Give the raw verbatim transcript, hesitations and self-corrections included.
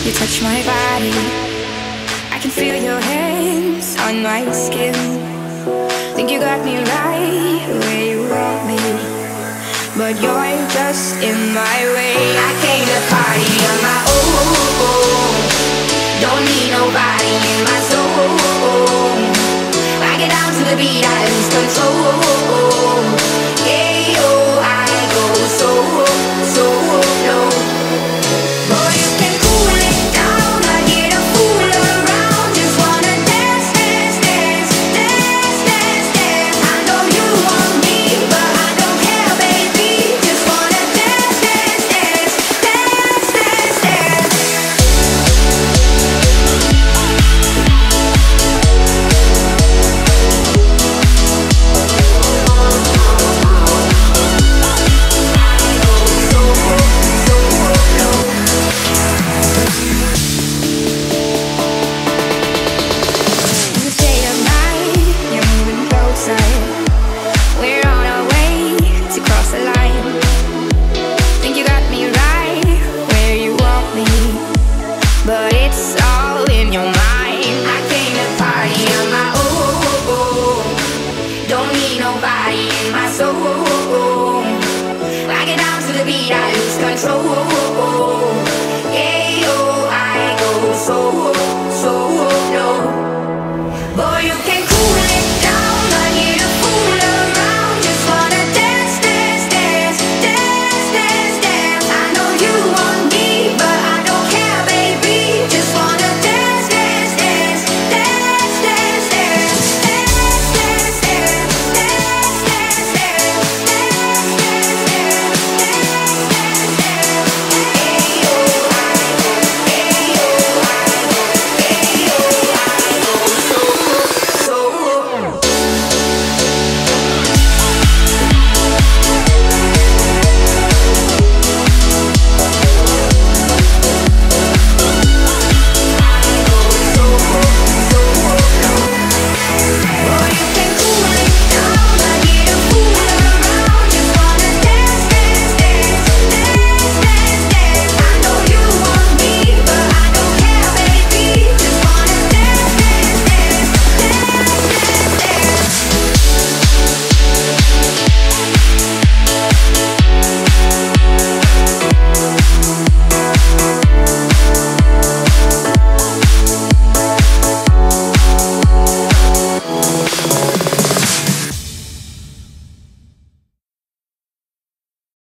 You touch my body, I can feel your hands on my skin. Think you got me right where you want me, but you're just in my way. I came to party on my own, don't need nobody in my soul. I get down to the beat, I lose control. Yeah, oh, I go so, so low. Boy, you can cool it down, I get a fool around. Just wanna dance, dance, dance, dance, dance, dance. I know you want me, but I don't care, baby. Just wanna dance, dance, dance, dance, dance, dance. In the shade of night, you're moving closer. We're on our way to cross the line. Think you got me right where you want me, but it's all in your mind. I came to party on my own, don't need nobody in my soul. I get down to the beat, I lose control.